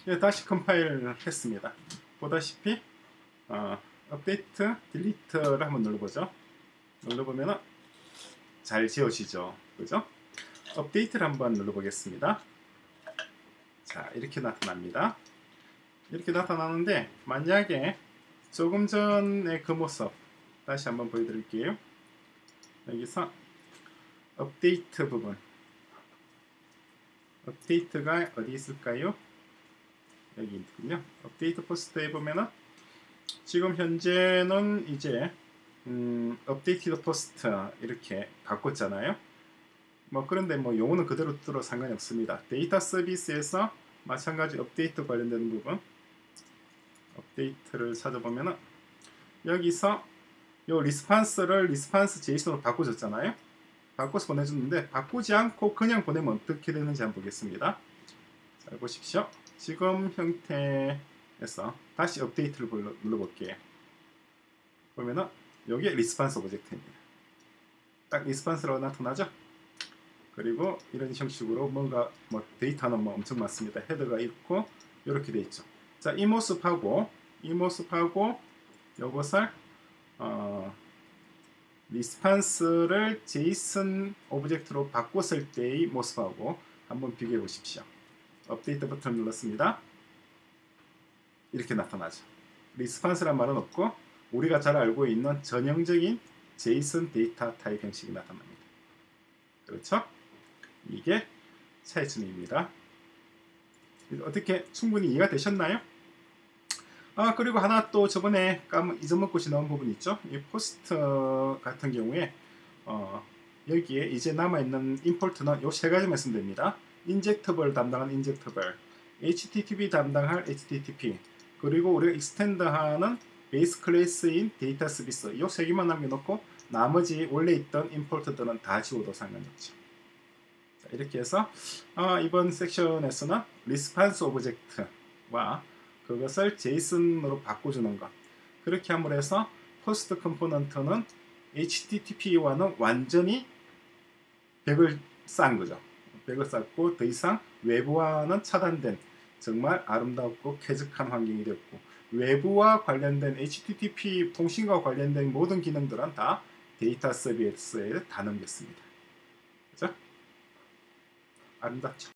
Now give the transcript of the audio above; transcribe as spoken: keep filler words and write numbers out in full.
예, 다시 컴파일을 했습니다. 보다시피 어, 업데이트 딜리트를 한번 눌러보죠. 눌러보면은 잘 지워지죠. 그죠? 업데이트를 한번 눌러보겠습니다. 자, 이렇게 나타납니다. 이렇게 나타나는데 만약에 조금 전에 그 모습 다시 한번 보여드릴게요. 여기서 업데이트 부분, 업데이트가 어디 있을까요? 여기 있군요. 업데이트 포스트에 보면은 지금 현재는 이제 음, 업데이티드 포스트 이렇게 바꿨잖아요. 뭐 그런데 뭐 용어는 그대로 들어 상관이 없습니다. 데이터 서비스에서 마찬가지 업데이트 관련되는 부분, 업데이트를 찾아보면은 여기서 요 리스판스를 리스판스 제이슨으로 바꿔줬잖아요. 바꿔서 보내줬는데 바꾸지 않고 그냥 보내면 어떻게 되는지 한번 보겠습니다. 잘 보십시오. 지금 형태에서 다시 업데이트를 눌러볼게요. 보면은 여기에 리스판스 오브젝트입니다. 딱 리스판스라고 나타나죠. 그리고 이런 형식으로 뭔가 뭐 데이터는 뭐 엄청 많습니다. 헤더가 있고 이렇게 돼 있죠. 자, 이 모습하고 이 모습하고 요것을 어, 리스판스를 제이슨 오브젝트로 바꿨을 때의 모습하고 한번 비교해 보십시오. 업데이트 버튼을 눌렀습니다. 이렇게 나타나죠. 리스판스란 말은 없고 우리가 잘 알고 있는 전형적인 제이슨 데이터 타입 형식이 나타납니다. 그렇죠? 이게 차이점입니다. 어떻게 충분히 이해가 되셨나요? 아, 그리고 하나 또 저번에 까먹, 잊어먹고 지나온 부분 있죠? 이 포스트 같은 경우에 어, 여기에 이제 남아있는 임포트는 요 세 가지 말씀드립니다. 인젝터블 담당한 인젝터블, 에이치티티피 담당할 에이치티티피, 그리고 우리가 익스텐드하는 베이스 클래스인 데이터 서비스 요 세 개만 남겨놓고 나머지 원래 있던 임포트들은 다 지워도 상관이 없죠. 자, 이렇게 해서 어, 이번 섹션에서는 리스판스 오브젝트와 그것을 제이슨으로 바꿔주는 것, 그렇게 함으로 해서 포스트 컴포넌트는 에이치티티피와는 완전히 벽을 쌓은 거죠. 벽을 쌓고 더 이상 외부와는 차단된 정말 아름답고 쾌적한 환경이 됐고, 외부와 관련된 에이치티티피 통신과 관련된 모든 기능들은 다 데이터 서비스에 다 넘겼습니다. 그죠? 아름답죠?